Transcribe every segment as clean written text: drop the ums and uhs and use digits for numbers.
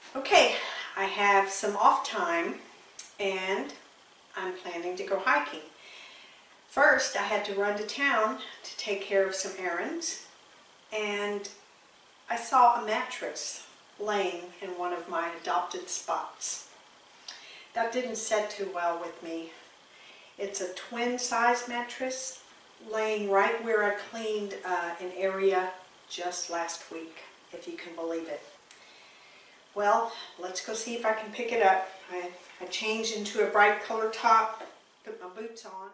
Okay, I have some off time and I'm planning to go hiking. First, I had to run to town to take care of some errands, and I saw a mattress laying in one of my adopted spots. That didn't set too well with me. It's a twin-size mattress laying right where I cleaned an area just last week, if you can believe it. Well, let's go see if I can pick it up. I changed into a bright color top, put my boots on.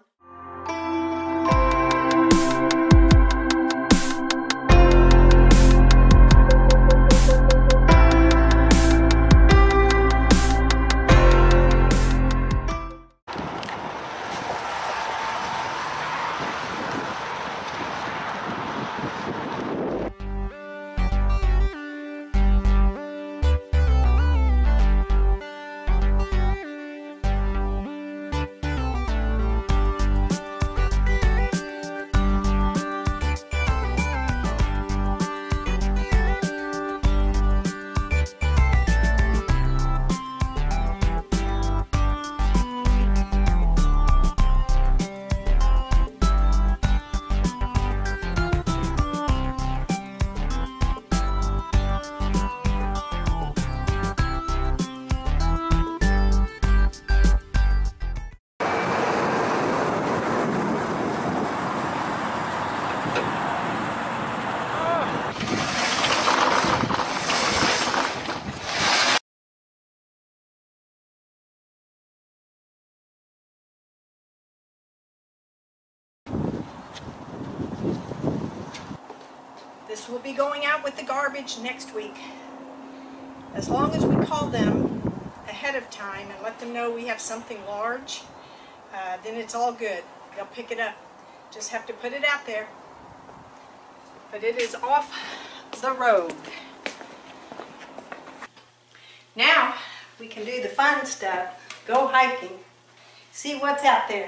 This will be going out with the garbage next week. As long as we call them ahead of time and let them know we have something large, then it's all good. They'll pick it up. Just have to put it out there. But it is off the road. Now we can do the fun stuff. Go hiking. See what's out there.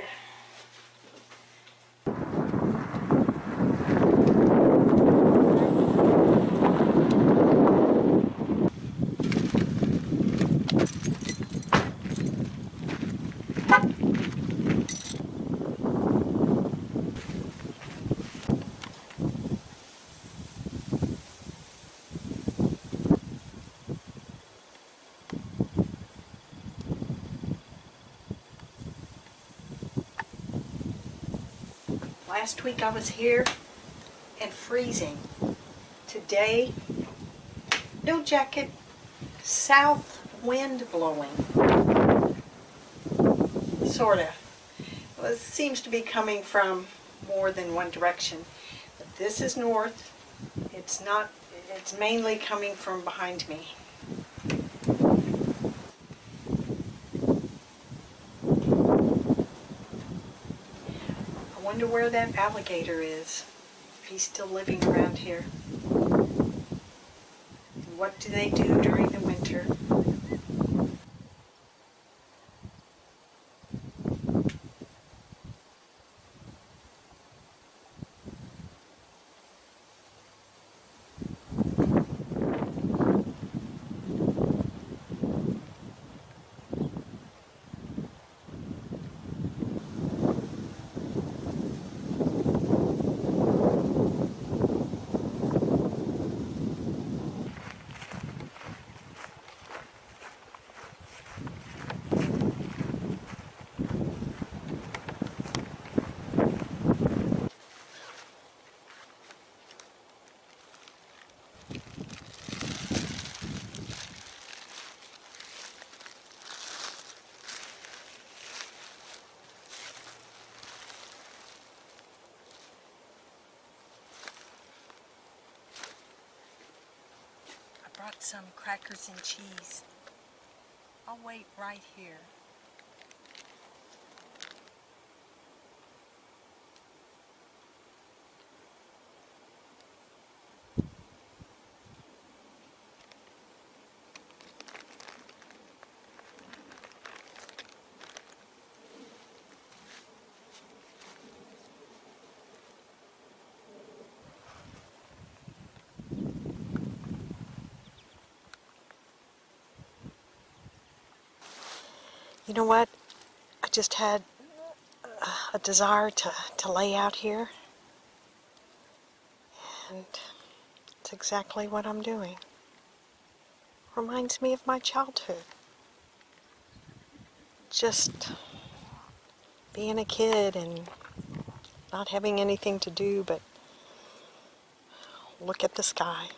Last week I was here and freezing. Today, no jacket, south wind blowing. Sorta. Well, it seems to be coming from more than one direction. But this is north. It's not, it's mainly coming from behind me. I wonder where that alligator is, if he's still living around here. What do they do during the winter? Brought some crackers and cheese. I'll wait right here. You know what? I just had a desire to lay out here, and it's exactly what I'm doing. Reminds me of my childhood. Just being a kid and not having anything to do but look at the sky.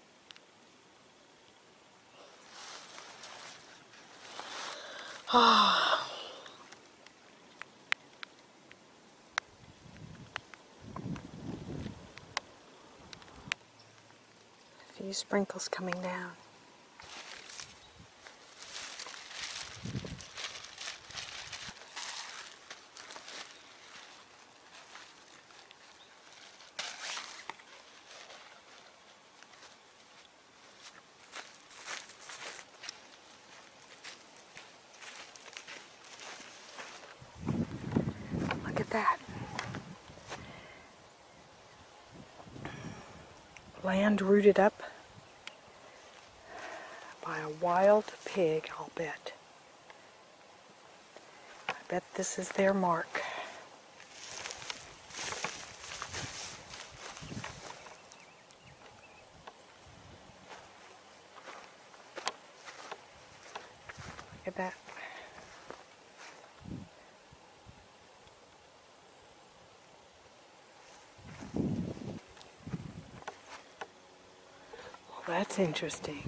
Ah. A few sprinkles coming down. Look at that. Land rooted up by a wild pig, I'll bet. I bet this is their mark. Look at that. Well, that's interesting.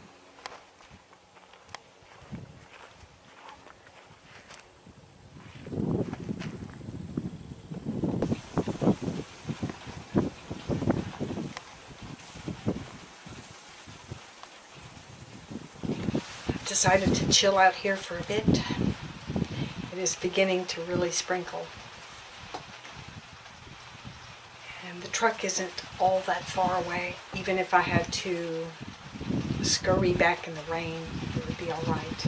Decided to chill out here for a bit. It is beginning to really sprinkle. And the truck isn't all that far away. Even if I had to scurry back in the rain, it would be all right.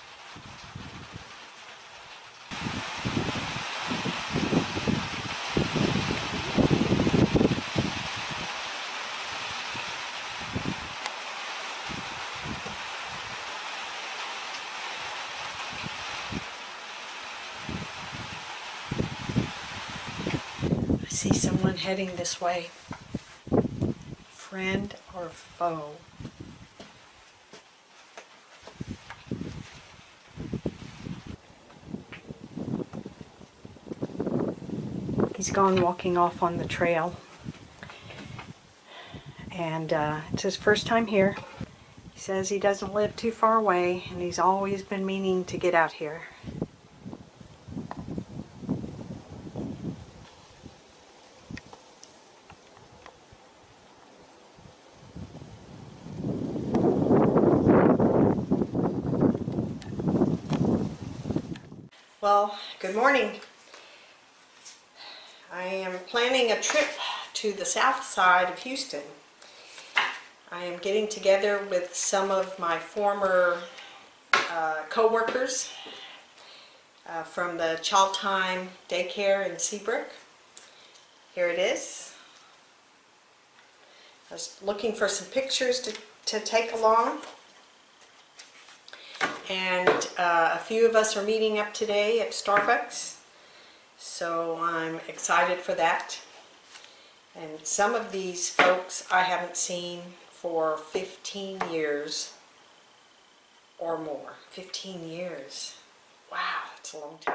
I see someone heading this way. Friend or foe? He's gone walking off on the trail, and it's his first time here. He says he doesn't live too far away, and he's always been meaning to get out here. Well, good morning. I am planning a trip to the south side of Houston. I am getting together with some of my former co-workers from the Child Time Daycare in Seabrook. Here it is. I was looking for some pictures to take along. And a few of us are meeting up today at Starbucks, so I'm excited for that. And some of these folks I haven't seen for 15 years or more. 15 years. Wow, that's a long time.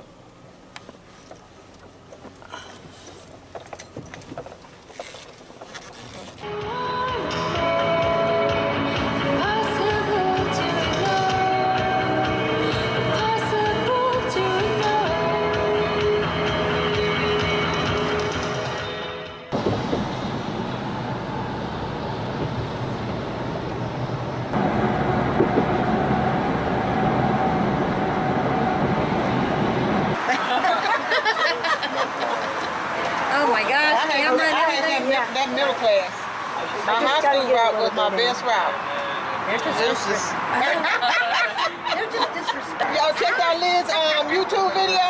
That middle class. My high school route was my best route. They're just disrespectful. Y'all checked out Liz's YouTube video?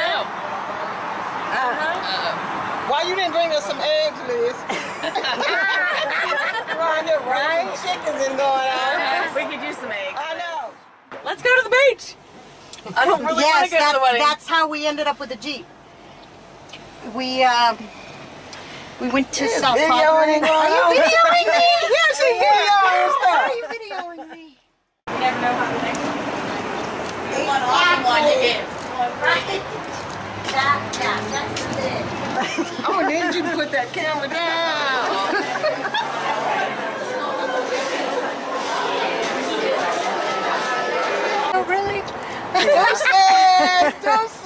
Why you didn't bring us some eggs, Liz? Around here, right? Chickens and going on. We could use some eggs. I know. Let's go to the beach. I don't really want to go to the wedding. That's how we ended up with the Jeep. We went to South Park. Are you videoing me? Yes, she videoing stuff. Are you videoing me? You never know how the next One awesome one you get. Right. That's it. Oh, didn't you put that camera down? Oh, really? Don't say.